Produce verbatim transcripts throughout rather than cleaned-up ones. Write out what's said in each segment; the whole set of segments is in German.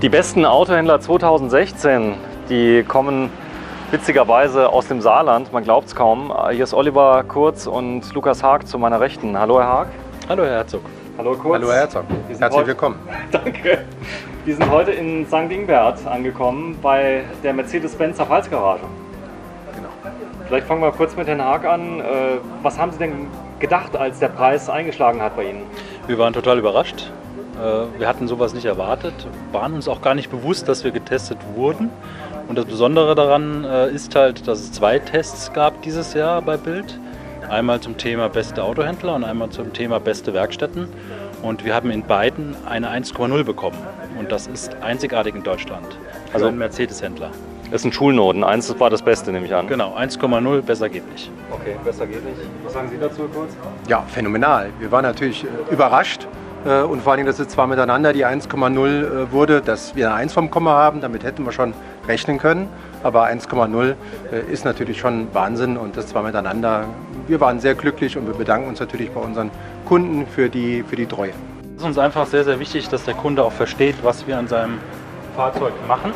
Die besten Autohändler zweitausendsechzehn, die kommen witzigerweise aus dem Saarland, man glaubt es kaum. Hier ist Oliver Kurz und Lukas Haag zu meiner Rechten. Hallo Herr Haag. Hallo Herr Herzog. Hallo Kurz. Hallo Herr Herzog. Herzlich heute, willkommen. Danke. Wir sind heute in Sankt Ingbert angekommen bei der Mercedes-Benz Zerfallsgarage. Genau. Vielleicht fangen wir kurz mit Herrn Haag an. Was haben Sie denn gedacht, als der Preis eingeschlagen hat bei Ihnen? Wir waren total überrascht. Wir hatten sowas nicht erwartet, waren uns auch gar nicht bewusst, dass wir getestet wurden. Und das Besondere daran ist halt, dass es zwei Tests gab dieses Jahr bei Bild. Einmal zum Thema beste Autohändler und einmal zum Thema beste Werkstätten. Und wir haben in beiden eine eins Komma null bekommen. Und das ist einzigartig in Deutschland. Also ein Mercedes-Händler. Das sind Schulnoten. Eins war das Beste, nehme ich an. Genau, eins Komma null, besser geht nicht. Okay, besser geht nicht. Was sagen Sie dazu kurz? Ja, phänomenal. Wir waren natürlich äh, überrascht. Äh, und vor allem, dass es zwar miteinander die eins Komma null äh, wurde, dass wir eine eins vom Komma haben. Damit hätten wir schon rechnen können. Aber eins Komma null äh, ist natürlich schon Wahnsinn. Und das zwar miteinander. Wir waren sehr glücklich und wir bedanken uns natürlich bei unseren Kunden für die, für die Treue. Es ist uns einfach sehr, sehr wichtig, dass der Kunde auch versteht, was wir an seinem Fahrzeug machen.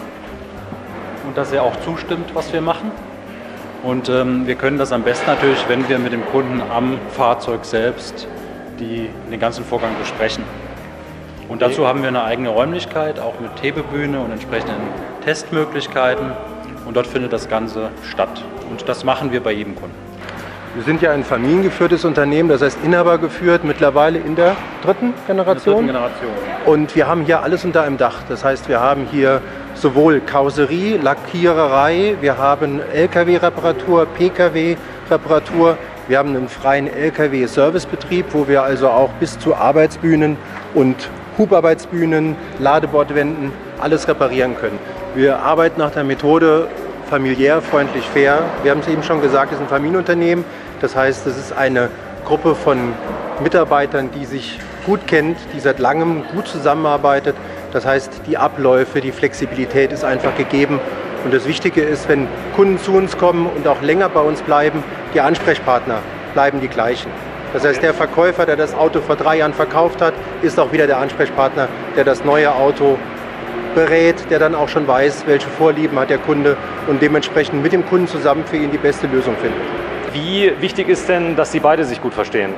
Und dass er auch zustimmt, was wir machen. Und ähm, wir können das am besten natürlich, wenn wir mit dem Kunden am Fahrzeug selbst die, den ganzen Vorgang besprechen. Und dazu haben wir eine eigene Räumlichkeit, auch mit Hebebühne und entsprechenden Testmöglichkeiten. Und dort findet das Ganze statt. Und das machen wir bei jedem Kunden. Wir sind ja ein familiengeführtes Unternehmen, das heißt inhabergeführt, mittlerweile in der dritten Generation. In der dritten Generation. Und wir haben hier alles unter einem Dach. Das heißt, wir haben hier sowohl Karosserie, Lackiererei, wir haben L K W-Reparatur, P K W-Reparatur, wir haben einen freien L K W-Servicebetrieb, wo wir also auch bis zu Arbeitsbühnen und Hubarbeitsbühnen, Ladebordwänden alles reparieren können. Wir arbeiten nach der Methode familiär, freundlich, fair. Wir haben es eben schon gesagt, es ist ein Familienunternehmen. Das heißt, es ist eine Gruppe von Mitarbeitern, die sich gut kennt, die seit langem gut zusammenarbeitet. Das heißt, die Abläufe, die Flexibilität ist einfach gegeben. Und das Wichtige ist, wenn Kunden zu uns kommen und auch länger bei uns bleiben, die Ansprechpartner bleiben die gleichen. Das heißt, der Verkäufer, der das Auto vor drei Jahren verkauft hat, ist auch wieder der Ansprechpartner, der das neue Auto berät, der dann auch schon weiß, welche Vorlieben hat der Kunde und dementsprechend mit dem Kunden zusammen für ihn die beste Lösung findet. Wie wichtig ist denn, dass Sie beide sich gut verstehen?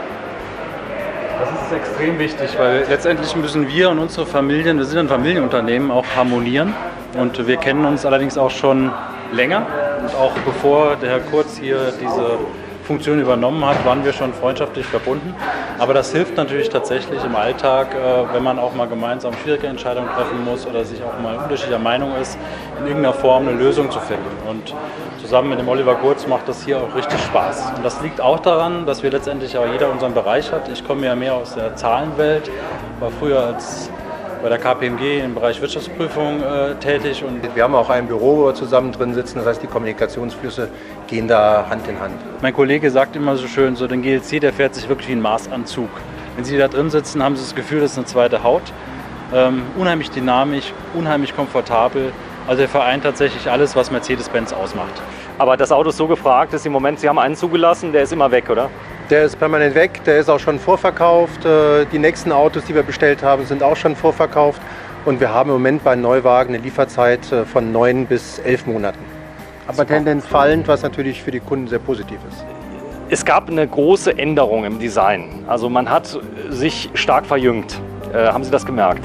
Das ist extrem wichtig, weil letztendlich müssen wir und unsere Familien, wir sind ein Familienunternehmen, auch harmonieren. Und wir kennen uns allerdings auch schon länger. Und auch bevor der Herr Kurz hier diese Funktion übernommen hat, waren wir schon freundschaftlich verbunden. Aber das hilft natürlich tatsächlich im Alltag, wenn man auch mal gemeinsam schwierige Entscheidungen treffen muss oder sich auch mal unterschiedlicher Meinung ist, in irgendeiner Form eine Lösung zu finden. Und zusammen mit dem Oliver Kurz macht das hier auch richtig Spaß. Und das liegt auch daran, dass wir letztendlich auch jeder unseren Bereich hat. Ich komme ja mehr aus der Zahlenwelt, war früher als bei der K P M G im Bereich Wirtschaftsprüfung äh, tätig. Und wir haben auch ein Büro, wo wir zusammen drin sitzen, das heißt, die Kommunikationsflüsse gehen da Hand in Hand. Mein Kollege sagt immer so schön, so den G L C, der fährt sich wirklich wie ein Maßanzug. Wenn Sie da drin sitzen, haben Sie das Gefühl, das ist eine zweite Haut. Ähm, unheimlich dynamisch, unheimlich komfortabel. Also er vereint tatsächlich alles, was Mercedes-Benz ausmacht. Aber das Auto ist so gefragt, dass im Moment, Sie haben einen zugelassen, der ist immer weg, oder? Der ist permanent weg, der ist auch schon vorverkauft. Die nächsten Autos, die wir bestellt haben, sind auch schon vorverkauft. Und wir haben im Moment bei Neuwagen eine Lieferzeit von neun bis elf Monaten. Aber Tendenz fallend, was natürlich für die Kunden sehr positiv ist. Es gab eine große Änderung im Design. Also man hat sich stark verjüngt. Äh, haben Sie das gemerkt?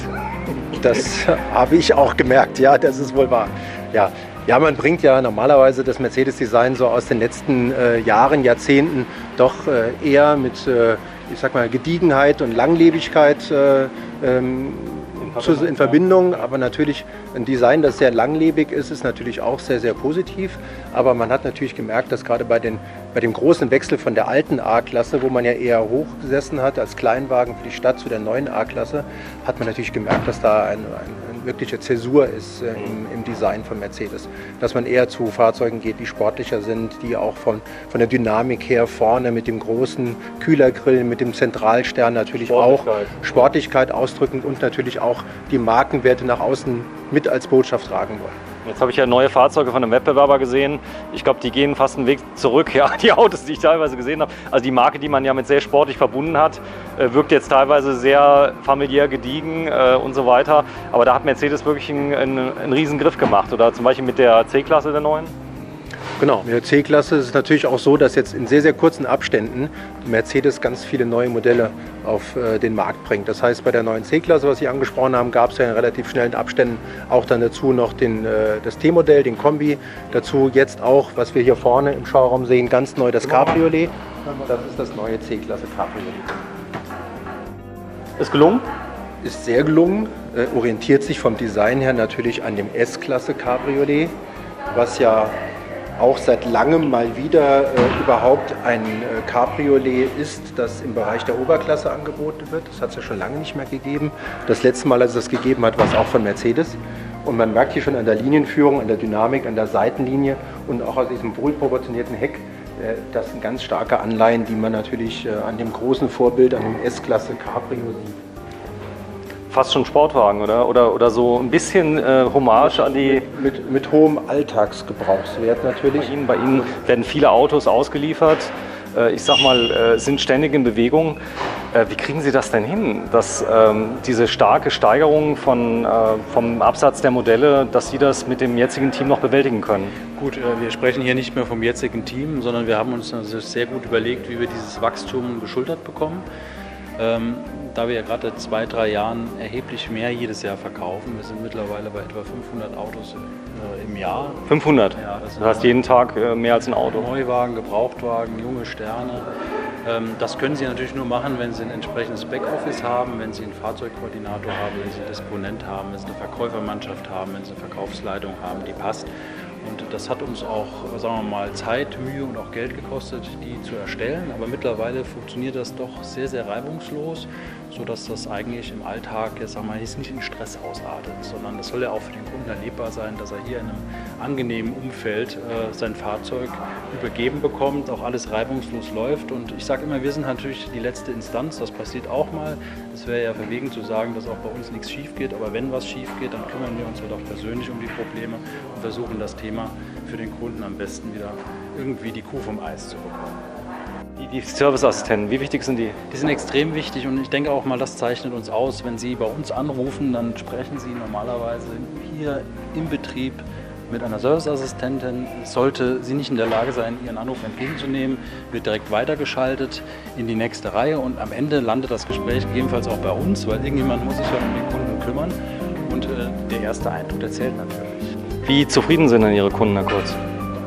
Das habe ich auch gemerkt, ja, das ist wohl wahr. Ja. Ja, man bringt ja normalerweise das Mercedes-Design so aus den letzten äh, Jahren, Jahrzehnten doch äh, eher mit, äh, ich sag mal, Gediegenheit und Langlebigkeit äh, ähm, in Verbindung, zu, in Verbindung. Ja. Aber natürlich ein Design, das sehr langlebig ist, ist natürlich auch sehr, sehr positiv. Aber man hat natürlich gemerkt, dass gerade bei, den, bei dem großen Wechsel von der alten A-Klasse, wo man ja eher hoch gesessen hat als Kleinwagen für die Stadt zu der neuen A-Klasse, hat man natürlich gemerkt, dass da ein, ein wirkliche Zäsur ist äh, im, im Design von Mercedes. Dass man eher zu Fahrzeugen geht, die sportlicher sind, die auch von, von der Dynamik her vorne mit dem großen Kühlergrill, mit dem Zentralstern natürlich auch Sportlichkeit ausdrücken und natürlich auch die Markenwerte nach außen mit als Botschaft tragen wollen. Jetzt habe ich ja neue Fahrzeuge von einem Wettbewerber gesehen. Ich glaube, die gehen fast einen Weg zurück, ja, die Autos, die ich teilweise gesehen habe. Also die Marke, die man ja mit sehr sportlich verbunden hat, wirkt jetzt teilweise sehr familiär gediegen äh, und so weiter. Aber da hat Mercedes wirklich einen, einen, einen riesen Griff gemacht. Oder zum Beispiel mit der C-Klasse der neuen? Genau, mit der C-Klasse ist es natürlich auch so, dass jetzt in sehr, sehr kurzen Abständen Mercedes ganz viele neue Modelle auf äh, den Markt bringt. Das heißt, bei der neuen C-Klasse, was Sie angesprochen haben, gab es ja in relativ schnellen Abständen auch dann dazu noch den, äh, das T-Modell, den Kombi. Dazu jetzt auch, was wir hier vorne im Schauraum sehen, ganz neu das Cabriolet. Das ist das neue C-Klasse Cabriolet. Ist gelungen? Ist sehr gelungen, äh, orientiert sich vom Design her natürlich an dem S-Klasse Cabriolet, was ja auch seit langem mal wieder äh, überhaupt ein äh, Cabriolet ist, das im Bereich der Oberklasse angeboten wird. Das hat es ja schon lange nicht mehr gegeben. Das letzte Mal, als es das gegeben hat, war es auch von Mercedes. Und man merkt hier schon an der Linienführung, an der Dynamik, an der Seitenlinie und auch aus diesem wohlproportionierten Heck, äh, das sind ganz starke Anleihen, die man natürlich äh, an dem großen Vorbild, an dem S-Klasse Cabrio sieht. Fast schon Sportwagen, oder? Oder, oder so ein bisschen äh, Hommage an die... Mit, mit hohem Alltagsgebrauchswert natürlich. Bei Ihnen, bei Ihnen werden viele Autos ausgeliefert. Äh, ich sag mal, äh, sind ständig in Bewegung. Äh, wie kriegen Sie das denn hin, dass ähm, diese starke Steigerung von, äh, vom Absatz der Modelle, dass Sie das mit dem jetzigen Team noch bewältigen können? Gut, äh, wir sprechen hier nicht mehr vom jetzigen Team, sondern wir haben uns also sehr gut überlegt, wie wir dieses Wachstum geschultert bekommen. Ähm, da wir ja gerade seit zwei, drei Jahren erheblich mehr jedes Jahr verkaufen. Wir sind mittlerweile bei etwa fünfhundert Autos äh, im Jahr. fünfhundert? Ja, das, das heißt jeden Tag äh, mehr als ein Auto? Neuwagen, Gebrauchtwagen, junge Sterne. Ähm, das können Sie natürlich nur machen, wenn Sie ein entsprechendes Backoffice haben, wenn Sie einen Fahrzeugkoordinator haben, wenn Sie einen Disponent haben, wenn Sie eine Verkäufermannschaft haben, wenn Sie eine Verkaufsleitung haben, die passt. Und das hat uns auch, sagen wir mal, Zeit, Mühe und auch Geld gekostet, die zu erstellen. Aber mittlerweile funktioniert das doch sehr, sehr reibungslos, sodass das eigentlich im Alltag, jetzt sagen wir mal, nicht in Stress ausartet, sondern das soll ja auch für den Kunden erlebbar sein, dass er hier in einem angenehmen Umfeld äh, sein Fahrzeug übergeben bekommt, auch alles reibungslos läuft. Und ich sage immer, wir sind natürlich die letzte Instanz, das passiert auch mal. Es wäre ja verwegen zu sagen, dass auch bei uns nichts schief geht, aber wenn was schief geht, dann kümmern wir uns halt auch persönlich um die Probleme und versuchen das Thema für den Kunden am besten wieder irgendwie die Kuh vom Eis zu bekommen. Die, die Serviceassistenten, wie wichtig sind die? Die sind extrem wichtig und ich denke auch mal, das zeichnet uns aus. Wenn Sie bei uns anrufen, dann sprechen Sie normalerweise hier im Betrieb mit einer Serviceassistentin. Sollte sie nicht in der Lage sein, Ihren Anruf entgegenzunehmen, wird direkt weitergeschaltet in die nächste Reihe und am Ende landet das Gespräch gegebenenfalls auch bei uns, weil irgendjemand muss sich ja um den Kunden kümmern und äh, der erste Eindruck, der zählt natürlich. Wie zufrieden sind denn Ihre Kunden, Herr Kurz?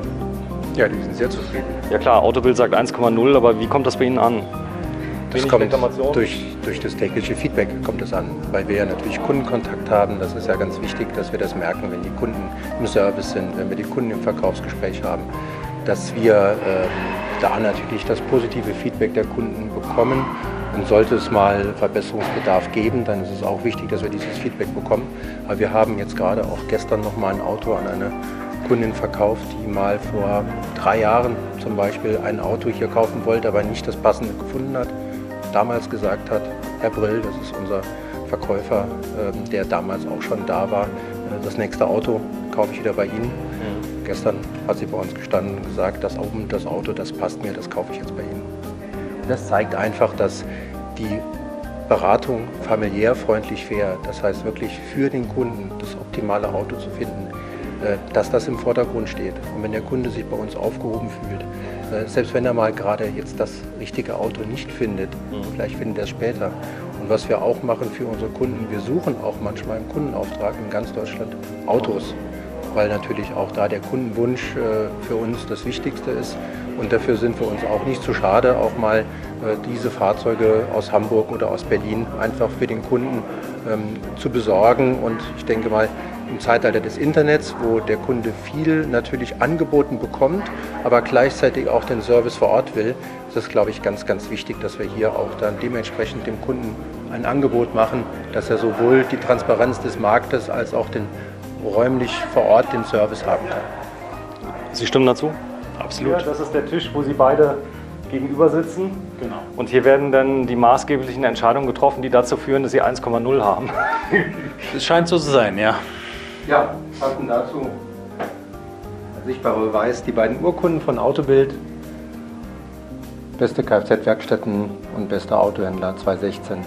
Ja, die sind sehr zufrieden. Ja klar, Autobild sagt eins Komma null, aber wie kommt das bei Ihnen an? Das kommt durch, durch das tägliche Feedback kommt es an, weil wir ja natürlich Kundenkontakt haben. Das ist ja ganz wichtig, dass wir das merken, wenn die Kunden im Service sind, wenn wir die Kunden im Verkaufsgespräch haben, dass wir äh, da natürlich das positive Feedback der Kunden bekommen. Und sollte es mal Verbesserungsbedarf geben, dann ist es auch wichtig, dass wir dieses Feedback bekommen. Aber wir haben jetzt gerade auch gestern noch mal ein Auto an eine Kundin verkauft, die mal vor drei Jahren zum Beispiel ein Auto hier kaufen wollte, aber nicht das passende gefunden hat. Damals gesagt hat, Herr Brill, das ist unser Verkäufer, der damals auch schon da war, das nächste Auto kaufe ich wieder bei Ihnen. Mhm. Gestern hat sie bei uns gestanden und gesagt, das Auto, das passt mir, das kaufe ich jetzt bei Ihnen. Das zeigt einfach, dass die Beratung familiär, freundlich, fair, das heißt wirklich für den Kunden das optimale Auto zu finden, dass das im Vordergrund steht. Und wenn der Kunde sich bei uns aufgehoben fühlt, selbst wenn er mal gerade jetzt das richtige Auto nicht findet, mhm. vielleicht findet er es später. Und was wir auch machen für unsere Kunden, wir suchen auch manchmal im Kundenauftrag in ganz Deutschland Autos, weil natürlich auch da der Kundenwunsch für uns das Wichtigste ist. Und dafür sind wir uns auch nicht zu schade, auch mal diese Fahrzeuge aus Hamburg oder aus Berlin einfach für den Kunden ähm, zu besorgen. Und ich denke mal, im Zeitalter des Internets, wo der Kunde viel natürlich angeboten bekommt, aber gleichzeitig auch den Service vor Ort will, ist es, glaube ich, ganz, ganz wichtig, dass wir hier auch dann dementsprechend dem Kunden ein Angebot machen, dass er sowohl die Transparenz des Marktes als auch den räumlich vor Ort den Service haben kann. Sie stimmen dazu? Absolut. Ja, das ist der Tisch, wo Sie beide gegenüber sitzen. Genau. Und hier werden dann die maßgeblichen Entscheidungen getroffen, die dazu führen, dass Sie eins Komma null haben. Es scheint so zu sein, ja. Ja, passend dazu sichtbarer Beweis, die beiden Urkunden von Autobild, beste Kfz-Werkstätten und bester Autohändler zweitausendsechzehn.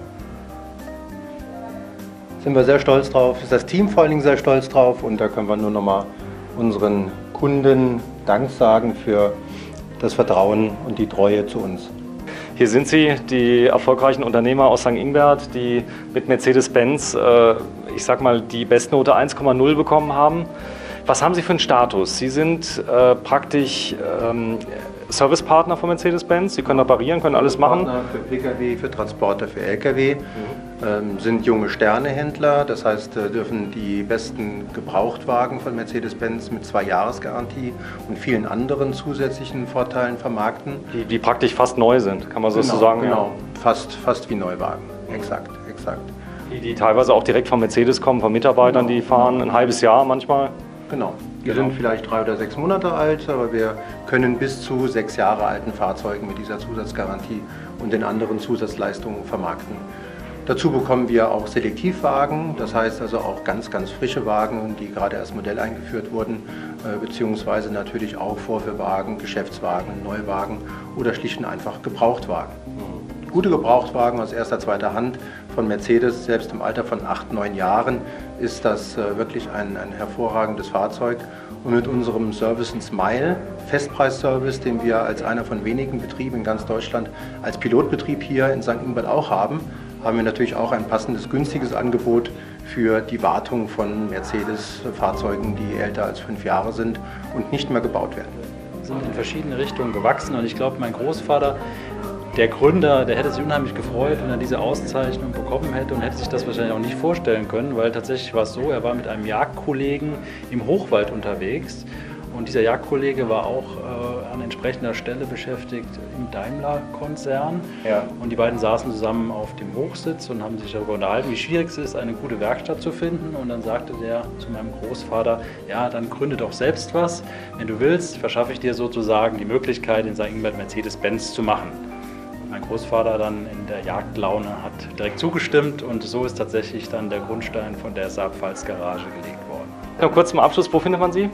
Sind wir sehr stolz drauf, ist das Team vor allen Dingen sehr stolz drauf und da können wir nur noch mal unseren Kunden Dank sagen für das Vertrauen und die Treue zu uns. Hier sind Sie, die erfolgreichen Unternehmer aus Sankt Ingbert, die mit Mercedes-Benz, äh, ich sag mal, die Bestnote eins Komma null bekommen haben. Was haben Sie für einen Status? Sie sind äh, praktisch ähm, Servicepartner von Mercedes-Benz. Sie können reparieren, können alles machen. Partner für Pkw, für Transporter, für Lkw. Mhm. Ähm, sind junge Sternehändler, das heißt, äh, dürfen die besten Gebrauchtwagen von Mercedes-Benz mit zwei Jahresgarantie und vielen anderen zusätzlichen Vorteilen vermarkten. Die, die praktisch fast neu sind, kann man so Genau, sagen. genau. Ja. Fast, fast wie Neuwagen. Exakt, exakt. Die, die teilweise auch direkt von Mercedes kommen, von Mitarbeitern, Genau. Die fahren ein halbes Jahr manchmal. Genau. Wir Genau. sind vielleicht drei oder sechs Monate alt, aber wir können bis zu sechs Jahre alten Fahrzeugen mit dieser Zusatzgarantie und den anderen Zusatzleistungen vermarkten. Dazu bekommen wir auch Selektivwagen, das heißt also auch ganz, ganz frische Wagen, die gerade erst Modell eingeführt wurden, beziehungsweise natürlich auch Vorführwagen, Geschäftswagen, Neuwagen oder schlicht und einfach Gebrauchtwagen. Gute Gebrauchtwagen aus erster, zweiter Hand von Mercedes, selbst im Alter von acht, neun Jahren, ist das wirklich ein, ein hervorragendes Fahrzeug. Und mit unserem Service and Smile Festpreisservice, den wir als einer von wenigen Betrieben in ganz Deutschland als Pilotbetrieb hier in Sankt Ingbert auch haben, haben wir natürlich auch ein passendes, günstiges Angebot für die Wartung von Mercedes-Fahrzeugen, die älter als fünf Jahre sind und nicht mehr gebaut werden. Wir sind in verschiedene Richtungen gewachsen und ich glaube, mein Großvater, der Gründer, der hätte sich unheimlich gefreut, wenn er diese Auszeichnung bekommen hätte und hätte sich das wahrscheinlich auch nicht vorstellen können, weil tatsächlich war es so, er war mit einem Jagdkollegen im Hochwald unterwegs und dieser Jagdkollege war auch äh, an entsprechender Stelle beschäftigt im Daimler-Konzern. Ja. Und die beiden saßen zusammen auf dem Hochsitz und haben sich darüber unterhalten, wie schwierig es ist, eine gute Werkstatt zu finden. Und dann sagte der zu meinem Großvater, ja, dann gründe doch selbst was. Wenn du willst, verschaffe ich dir sozusagen die Möglichkeit, in Sankt Ingbert Mercedes-Benz zu machen. Mein Großvater dann in der Jagdlaune hat direkt zugestimmt und so ist tatsächlich dann der Grundstein von der Saab-Pfalz-Garage gelegt worden. Ja, kurz zum Abschluss, wo findet man Sie?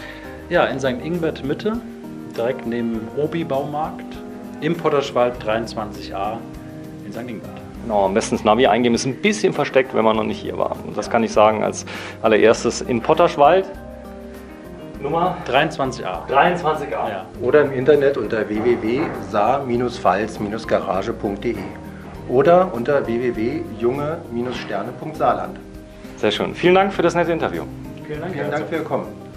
Ja, in Sankt Ingbert Mitte, direkt neben dem Obi-Baumarkt, im Potterschwald dreiundzwanzig a in Sankt Ingbert. Genau, am besten das Navi eingeben, ist ein bisschen versteckt, wenn man noch nicht hier war. Und das kann ich sagen als allererstes in Potterschwald. Nummer dreiundzwanzig a. dreiundzwanzig a. Ja. Oder im Internet unter w w w punkt sa pfalz garage punkt de oder unter w w w punkt junge Sterne punkt saarland. Sehr schön. Vielen Dank für das nette Interview. Vielen Dank. Vielen Dank für Ihr Kommen.